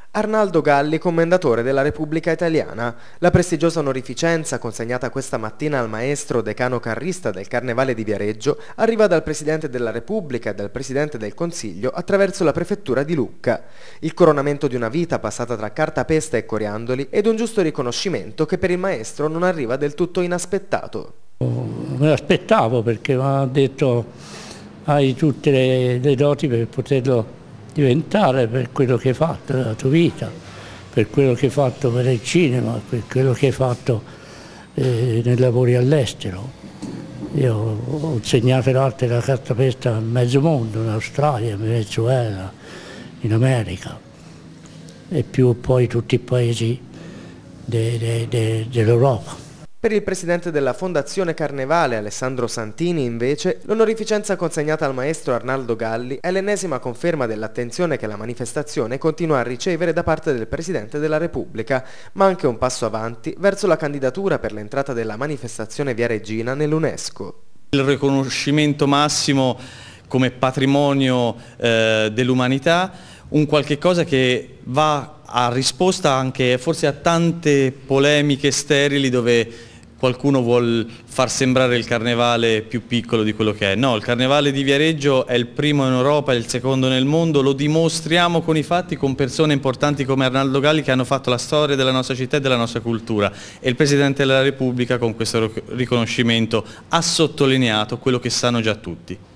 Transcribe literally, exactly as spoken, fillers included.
Arnaldo Galli, commendatore della Repubblica Italiana. La prestigiosa onorificenza consegnata questa mattina al maestro decano carrista del Carnevale di Viareggio arriva dal Presidente della Repubblica e dal Presidente del Consiglio attraverso la Prefettura di Lucca. Il coronamento di una vita passata tra cartapesta e coriandoli ed un giusto riconoscimento che per il maestro non arriva del tutto inaspettato. Me l'aspettavo perché mi ha detto hai tutte le, le doti per poterlo diventare, per quello che hai fatto nella tua vita, per quello che hai fatto per il cinema, per quello che hai fatto eh, nei lavori all'estero. Io ho insegnato l'arte della cartapesta a mezzo mondo, in Australia, in Venezuela, in America e più poi tutti i paesi de, de, de, dell'Europa. Per il presidente della Fondazione Carnevale, Alessandro Santini, invece, l'onorificenza consegnata al maestro Arnaldo Galli è l'ennesima conferma dell'attenzione che la manifestazione continua a ricevere da parte del Presidente della Repubblica, ma anche un passo avanti verso la candidatura per l'entrata della manifestazione viareggina nell'UNESCO. Il riconoscimento massimo come patrimonio eh, dell'umanità, un qualche cosa che va a risposta anche forse a tante polemiche sterili dove qualcuno vuol far sembrare il carnevale più piccolo di quello che è. No, il carnevale di Viareggio è il primo in Europa, è il secondo nel mondo, lo dimostriamo con i fatti, con persone importanti come Arnaldo Galli che hanno fatto la storia della nostra città e della nostra cultura, e il Presidente della Repubblica con questo riconoscimento ha sottolineato quello che sanno già tutti.